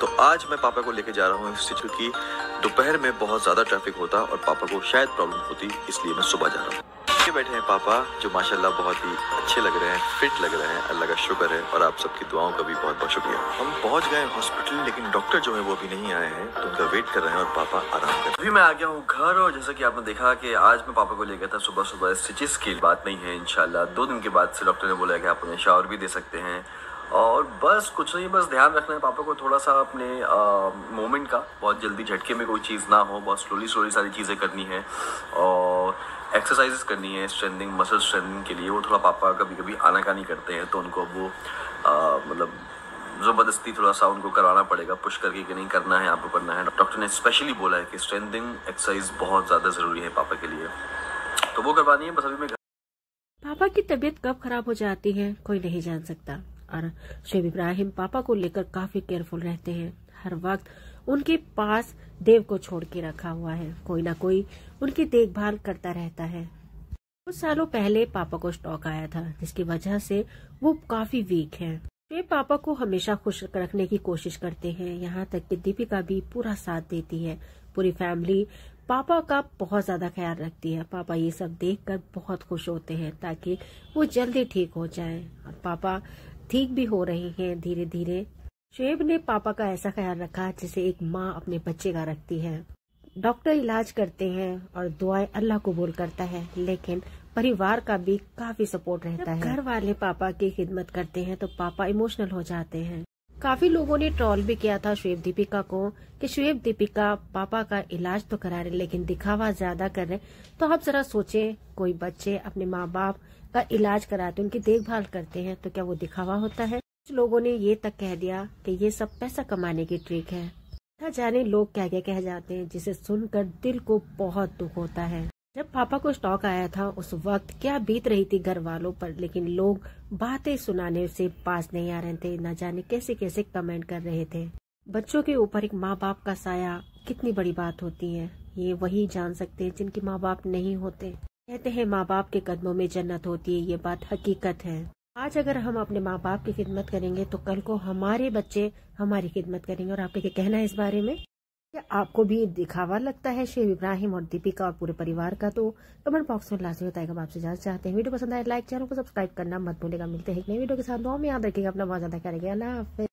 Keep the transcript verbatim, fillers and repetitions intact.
तो आज मैं पापा को लेके जा रहा हूँ इससे, क्योंकि दोपहर में बहुत ज़्यादा ट्रैफिक होता और पापा को शायद प्रॉब्लम होती, इसलिए मैं सुबह जा रहा हूँ। ये बैठे हैं पापा, जो माशाल्लाह बहुत ही अच्छे लग रहे हैं, फिट लग रहे हैं, अल्लाह का शुक्र है और आप सबकी दुआओं का भी बहुत बहुत शुक्रिया। हम पहुंच गए हॉस्पिटल, लेकिन डॉक्टर जो है वो अभी नहीं आए हैं, तो उनका वेट कर रहे हैं और पापा आराम कर रहे हैं। अभी मैं आ गया हूँ घर, और जैसा कि आपने देखा कि आज मैं पापा को ले गया था सुबह सुबह। स्टिचेस की बात नहीं है, इंशाल्लाह दो दिन के बाद से डॉक्टर ने बोला कि आप उन्हें शावर भी दे सकते हैं, और बस कुछ नहीं, बस ध्यान रखना है पापा को थोड़ा सा अपने मूवमेंट का, बहुत जल्दी झटके में कोई चीज़ ना हो, बहुत स्लोली स्लोली सारी चीज़ें करनी है, और एक्सरसाइजेस करनी है स्ट्रेंथनिंग, मसल स्ट्रेंथनिंग के लिए। वो थोड़ा पापा कभी कभी आनाकानी करते हैं, तो उनको वो आ, मतलब ज़बरदस्ती थोड़ा सा उनको करवाना पड़ेगा, पुश करके कि नहीं करना है, आपको करना है। डॉक्टर ने स्पेशली बोला है कि स्ट्रेंथनिंग एक्सरसाइज बहुत ज़्यादा ज़रूरी है पापा के लिए, तो वो करवानी है। बस अभी मैं पापा की तबीयत कब खराब हो जाती है कोई नहीं जान सकता, और शुएब इब्राहिम पापा को लेकर काफी केयरफुल रहते हैं। हर वक्त उनके पास देव को छोड़ के रखा हुआ है, कोई ना कोई उनकी देखभाल करता रहता है। कुछ सालों पहले पापा को स्ट्रोक आया था, जिसकी वजह से वो काफी वीक हैं। शुएब पापा को हमेशा खुश रखने की कोशिश करते हैं, यहाँ तक कि दीपिका भी पूरा साथ देती है। पूरी फैमिली पापा का बहुत ज्यादा ख्याल रखती है। पापा ये सब देखकर बहुत खुश होते हैं ताकि वो जल्दी ठीक हो जाएं, और पापा ठीक भी हो रहे हैं धीरे धीरे। शुएब ने पापा का ऐसा ख्याल रखा जैसे एक माँ अपने बच्चे का रखती है। डॉक्टर इलाज करते हैं और दुआएं अल्लाह कबूल करता है, लेकिन परिवार का भी काफी सपोर्ट रहता है। घर वाले पापा की खिदमत करते हैं तो पापा इमोशनल हो जाते हैं। काफी लोगों ने ट्रोल भी किया था शुएब दीपिका को कि शुएब दीपिका पापा का इलाज तो करा रहे लेकिन दिखावा ज्यादा कर रहे। तो आप जरा सोचें, कोई बच्चे अपने माँ बाप का इलाज कराते, उनकी देखभाल करते हैं, तो क्या वो दिखावा होता है? कुछ लोगों ने ये तक कह दिया कि ये सब पैसा कमाने की ट्रिक है। ना जाने लोग क्या क्या कह जाते हैं, जिसे सुनकर दिल को बहुत दुख होता है। जब पापा को स्ट्रोक आया था उस वक्त क्या बीत रही थी घर वालों पर, लेकिन लोग बातें सुनाने से पास नहीं आ रहे थे। न जाने कैसे कैसे कमेंट कर रहे थे। बच्चों के ऊपर एक माँ बाप का साया कितनी बड़ी बात होती है, ये वही जान सकते हैं जिनके माँ बाप नहीं होते। कहते हैं माँ बाप के कदमों में जन्नत होती है, ये बात हकीकत है। आज अगर हम अपने माँ बाप की खिदमत करेंगे तो कल को हमारे बच्चे हमारी खिदमत करेंगे। और आपका क्या कहना है इस बारे में? क्या आपको भी दिखावा लगता है शुएब इब्राहिम और दीपिका और पूरे परिवार का? तो कमेंट बॉक्स में लाजमी बताएगा। आप आपसे जानना चाहते हैं। वीडियो पसंद आए लाइक, चैनल को सब्सक्राइब करना मत भूलेगा। मिलते हैं एक नई वीडियो के साथ। दुआ में याद रखिएगा, अपना बहुत ज्यादा ख्याल रखिएगा। अल्लाह हाफिज़।